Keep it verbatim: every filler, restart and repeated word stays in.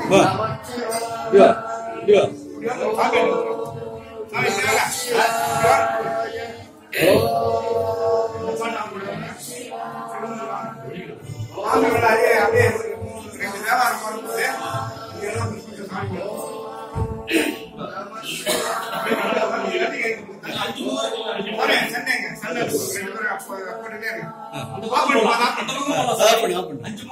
வா இவா இவா சாமி சாமி சேரல ஆமே அப்படியே அப்படியே ரெண்டு வியாபாரம் பண்ணும்போது இதெல்லாம் கொஞ்சம் சாமி சண்டைங்க சண்டை ரெண்டு பேரும் அப்போ போட்டுட்டே இருக்கு.